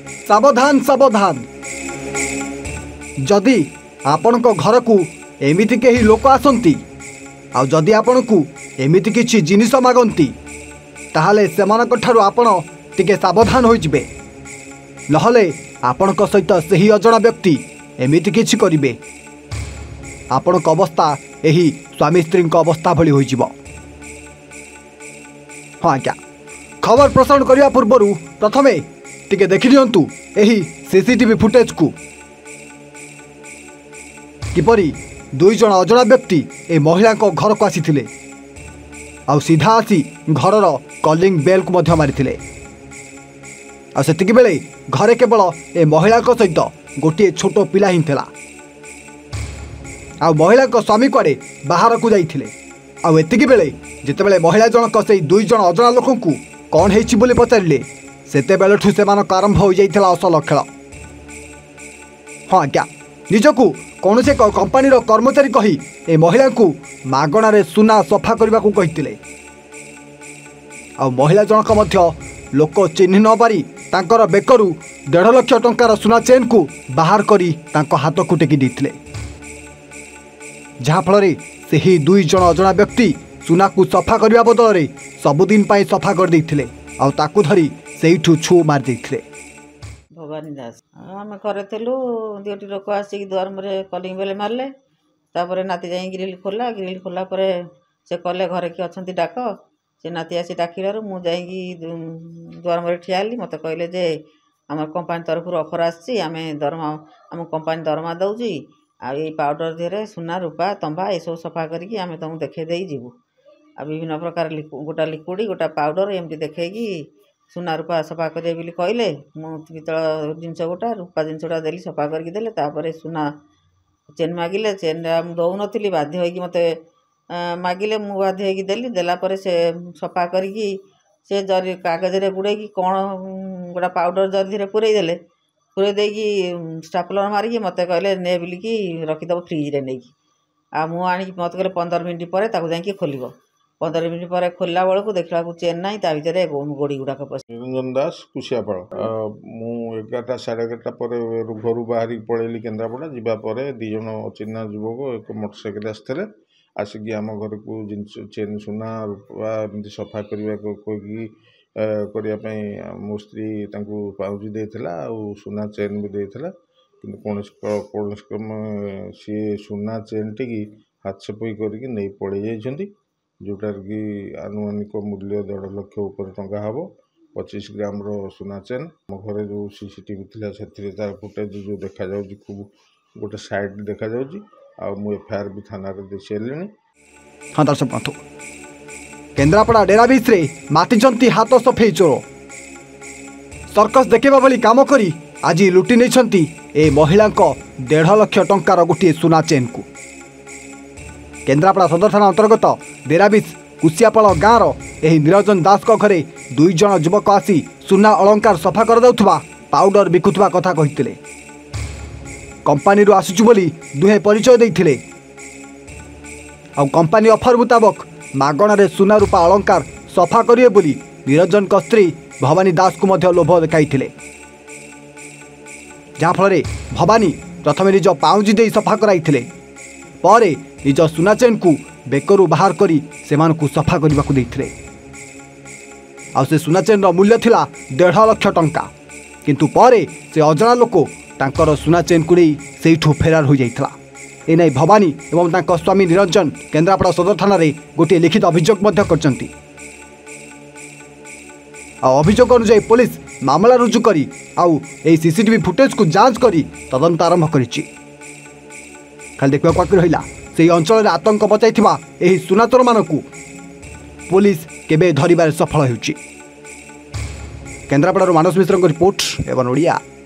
सावधान सावधान जदि आपण घर को एमिति कहीं लोक आसती आदि आपण को एमिति किछि जिनिस मागंती ताहले सेमानक ठारू आपण टिके सावधान हो जिबे नहले आपणक सहित सही अजणा व्यक्ति एमिति किछि करिवे आपणक अवस्था एही स्वामी स्त्री अवस्था भली हो जिवो। हाँ आज्ञा खबर प्रसारण करने पूर्व प्रथमे टिके देखि दियंतु एही सीसीटीवी फुटेज को किपरि दुई जन अजणा व्यक्ति ए महिला घर को आसी आउ सीधा आसी घर कॉलिंग बेल को मध्य मारी आतिक बेले घरे केवल ए महिला सहित गोटे छोट पिला ही थिला आ महिला स्वामी कुआडे बाहर को जाइथिले आउ एतिक बेले जितेबेले महिला जनक से दुई जन अजणा लोक को कौन होइछि बोली पचारे सेते बेलठू सेमानक आरंभ हो जाइथिला असल खेल। हाँ आज्ञा निजकू कौन से कंपानी कर्मचारी कही ए महिला को मागणारे सुना सफा करने को कही आ महिला जनक मध्य लोक चिन्ह न पारी तांकर बेकरू 1.5 लाख टंकार सुना चेन को बाहर करी तांको हाथ को टेकी देथिले जहाँ फल से ही दुई जन अजणा व्यक्ति सुना को सफा करने बदल में सबुदिन सफा कर देथिले आ ताकू धरी सेठू छु मार देथिले। भवानी दास आम करे दुटी लोक आसिक दुआर मुरे कलिंग बेले मारे तापर नाती जा ग्रिल खोला पर से कले घरे किए अच्छा डाक से नाती आसी डाकिलु मुझे दुआर मुरे ठिया मत कहले जे आम कंपानी तरफ ऑफर आम दरमा आम कंपानी दरमा दौजी आ पाउडर देहरे सुना रूपा तंबा ये सब सफा करके आम तुमको देखे दे जीवु आ विभिन्न प्रकार गोटा लिक्विड गोटा पाउडर एमती देखी सुना रूपा सफा करें कहले पितल जिनस गोटा रूपा जिनस गोटा देली सफा करके देले तापर सुना चेन मागिले चेन दौन बाध्य होगी मत मागिले मु बाध्य होगी देली देलापर से सफा करी से जरी कागज गुड़े कौन गोटा पाउडर जरी पूरे देले पूरे देकी स्टापलर मारिकी मत कहले ने बोलिकी रखीदब फ्रिज्रे नहीं आ मु आनी मत कहले 15 मिनिट पर जाकि खोल 15 मिनिट पर खोलला बेलू देखला चेन ना ता भर गोड़ी गुड़ाक पस निरंजन दास कुशियापाड़ मु 11टा 11:30 पर घर बाहर पलैली केन्द्रापड़ा जावापर 2 जन चिन्ह युवक एक मोटरसाइकेल आसते आसिकी आम घर को जिन चेन सुना रूपा एमती सफा करने मो स्त्री पाउजी देला सुना चेन भी देला कि कौन सी सुना चेन टी हाथ सेपई करके नहीं पड़े जाइछंती जोटार कि आनुमानिक मूल्य 1.5 लाख ऊपर टंका हम 25 ग्राम सुना चेन मो घर जो सीसीटीवी थिला से तार फुटेज जो देखा जाउची खूब गोटे साइड देखा जाउची आ मु एफआईआर भी थाना रे दे सेलनी। हाँ दर्शक बंधु केन्द्रापड़ा डेराबिस रे मातिचंती हाथ सफेई चोर सर्कस देखा भली काम करी आज लुटि नहीं ए महिला 1.5 लाख टंकार गोटे सुना चेन को केन्द्रापड़ा सदर थाना अंतर्गत डेराबिस कुशियापाड़ गाँव एही निरंजन दास घरे 2 जन युवक आसी सुना अलंकार सफा कर देउथबा पाउडर बिकुथबा कथा कहिथिले कंपानी रो आसुचु बोली दुहे परिचय देइथिले आ कंपानी ऑफर मुताबक मागणारे सुना रूपा अलंकार सफा करिए बोली निरंजन का स्त्री भवानी दास को मध्य लोभ देखाइथिले जहाँ फल भवानी प्रथम निज पाउजी दे सफा कराइथिले परे निज सुना चेन को बेकरू बाहर करी सेमानकु सफा करने को देइथिले आ से सुना चेन मूल्य थिला 1.5 लाख टंका किंतु परे से अजणा लोक तांकर सुना चेन को नहीं सेठू फेरार हो जाइथिला एने भवानी एवं तांकर स्वामी निरंजन केन्द्रापड़ा सदर थाना रे गोटे लिखित अभियोग मध्य करचंती आ अभियोग अनुसार पुलिस मामला रुजु करी आउ ए सीसीटीवी फुटेज को जांच करी तदंत आरंभ करिछि। खाली देखा बाकी रहिला से अंचल रे आतंक बचाइथिबा एही सुनाचोर मानकु पुलिस केबे धरिबार सफल होउछि। केन्द्रापड़ा मानस मिश्र रिपोर्ट एवं ओडिया।